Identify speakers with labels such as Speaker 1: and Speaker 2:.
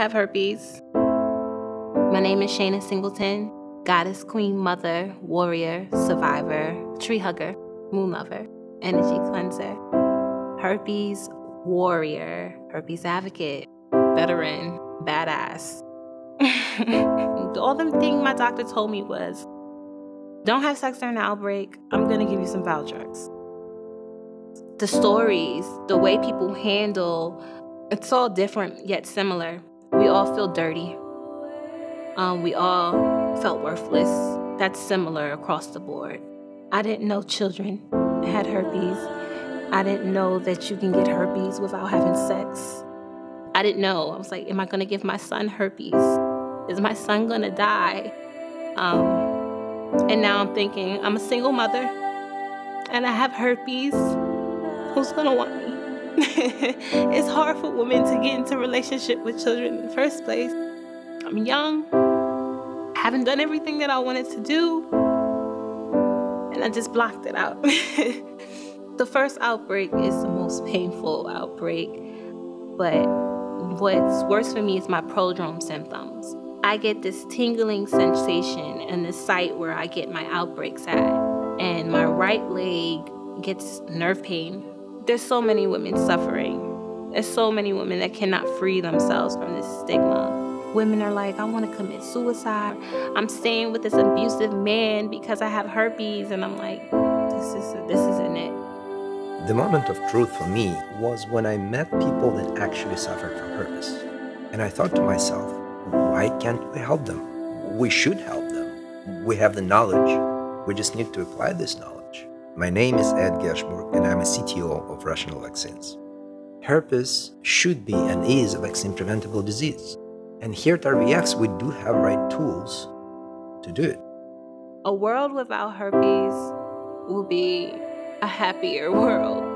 Speaker 1: have herpes. My name is Shayna Singleton, goddess, queen, mother, warrior, survivor, tree hugger, moon lover, energy cleanser, herpes warrior, herpes advocate, veteran, badass. All the thing my doctor told me was, don't have sex during the outbreak. I'm going to give you some bowel drugs. The stories, the way people handle, it's all different yet similar. We all feel dirty. We all felt worthless. That's similar across the board. I didn't know children had herpes. I didn't know that you can get herpes without having sex. I didn't know. I was like, am I going to give my son herpes? Is my son going to die? And now I'm thinking, I'm a single mother and I have herpes. Who's going to want me? It's hard for women to get into a relationship with children in the first place. I'm young. I haven't done everything that I wanted to do. And I just blocked it out. The first outbreak is the most painful outbreak. But what's worse for me is my prodrome symptoms. I get this tingling sensation in the site where I get my outbreaks at. And my right leg gets nerve pain. There's so many women suffering. There's so many women that cannot free themselves from this stigma. Women are like, I want to commit suicide. I'm staying with this abusive man because I have herpes. And I'm like, this isn't it.
Speaker 2: The moment of truth for me was when I met people that actually suffered from herpes. And I thought to myself, why can't we help them? We should help them. We have the knowledge. We just need to apply this knowledge. My name is Ed Gershburg, and I'm a CTO of Rational Vaccines. Herpes should be and is a vaccine-preventable disease. And here at RVX, we do have right tools to do it.
Speaker 1: A world without herpes will be a happier world.